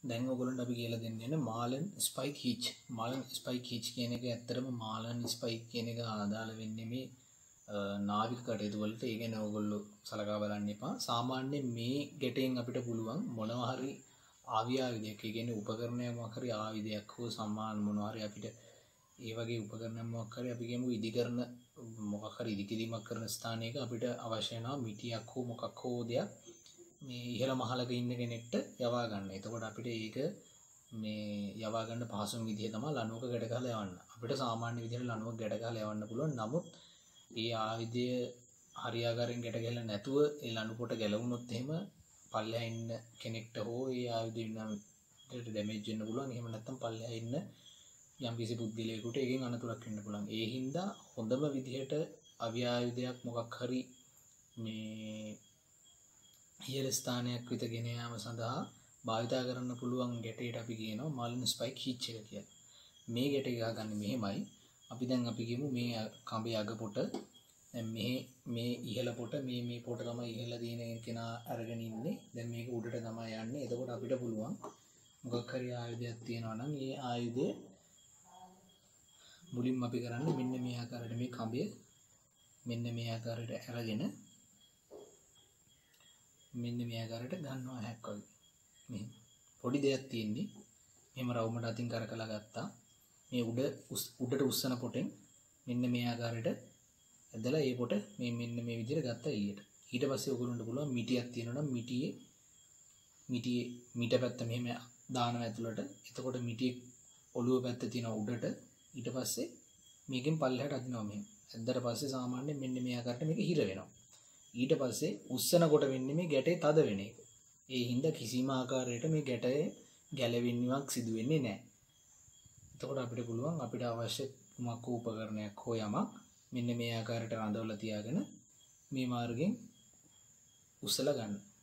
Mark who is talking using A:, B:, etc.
A: දැන් ඔයගොල්ලන්ට අපි කියලා දෙන්නේ marlin spike hitch. marlin spike hitch කියන එක ඇත්තටම marlin spike කියන එක ආදාළ වෙන්නේ මේ නාවික කටයුතු වලට. ඒ කියන්නේ ඔයගොල්ලෝ සලකා බලන්න එපා. සාමාන්‍යයෙන් මේ ගැටයෙන් අපිට පුළුවන් මොනවා හරි ආවියාවිදයක්, ඒ කියන්නේ උපකරණයක් මොකක් හරි ආයුධයක් හෝ සම්මාන මොනවා හරි අපිට ඒ වගේ උපකරණයක් මොකක් හරි අපි කියමු ඉදි කරන මොකක් හරි ඉදි කිරීමක් කරන ස්ථානයක අපිට අවශ්‍ය වෙනවා මිටියක් හෝ මොකක් හෝ දෙයක් මේ ඉහළ මහලක ඉන්න කෙනෙක්ට යවා ගන්න. එතකොට අපිට ඒක මේ යවා ගන්න පහසුම විදිහ තමයි ලණුවක ගැට ගහලා යවන්න. අපිට සාමාන්‍ය විදිහට ලණුවක ගැට ගහලා යවන්න පුළුවන්. නමුත් ඒ ආයුධය හරියාකාරයෙන් ගැට ගහලා නැතුව ඒ ලණු කොට ගැලවුණොත් එහෙම පල්ලෙහා ඉන්න කෙනෙක්ට හෝ ඒ ආයුධය විනාශයට ඩැමේජ් වෙන්න පුළුවන්. එහෙම නැත්නම් පල්ලෙහා ඉන්න යම් කිසි පුද්ගලයෙකුට ඒකෙන් අනතුරක් වෙන්න පුළුවන්. ඒ හින්දා හොඳම විදිහට අවියායුධයක් මොකක් හරි මේ ඉහළ ස්ථානයක් වෙත ගෙන යාම සඳහා භාවිතා කරන්න පුළුවන් ගැටයට අපි කියනවා marlin spike hitch එක කියලා. මේ ගැට ගහගන්නේ මෙහෙමයි. අපි දැන් අපි කියමු මේ කඹේ අග පොට දැන් මේ ඉහළ පොට මේ පොට තමයි ඉහළ තියෙන කෙනා අරගෙන ඉන්නේ. දැන් මේක උඩට තමයි යන්නේ. එතකොට අපිට පුළුවන් මොකක් හරි ආයුධයක් තියෙනවා නම් ඒ ආයුධය මුලින්ම අපි කරන්නේ මෙන්න මේ ආකාරයට මේ කඹය මෙන්න මේ ආකාරයට අරගෙන මෙන්න මේ ආකාරයට ගන්නවා හැක් වගේ. මෙහෙම පොඩි දෙයක් තියෙන්නේ. මෙහෙම රවුමට අතින් කරකලා ගත්තා. මේ උඩට උස්සන පොටෙන් මෙන්න මේ ආකාරයට ඇදලා ඒ පොට මෙන්න මේ විදිහට ගත්තා එළියට. ඊට පස්සේ ඔයගොල්ලන්ට පුළුවන් මිටියක් තියෙනවා නම් මිටියේ මිට පැත්ත මෙහෙම දානවා ඇතුළට. එතකොට මිටියේ ඔළුව පැත්ත තියෙන උඩට ඊට පස්සේ මේකෙන් පල්ලෙහාට අදිනවා මෙහෙම. ඇද්දට පස්සේ සාමාන්‍යයෙන් මෙන්න මේ ආකාරයට මේක හිර වෙනවා. ඊට පස්සේ උස්සන කොට වෙන්නේ මේ ගැටේ තද වෙන එක. ඒ හින්දා කිසිම ආකාරයකට මේ ගැටේ ගැලවෙන්නවක් සිදු වෙන්නේ නැහැ. එතකොට අපිට පුළුවන් අපිට අවශ්‍ය කුමක් උපකරණයක් හෝ යමක් මෙන්න මේ ආකාරයට රඳවලා තියාගෙන මේ මාර්ගයෙන් උස්සලා ගන්න.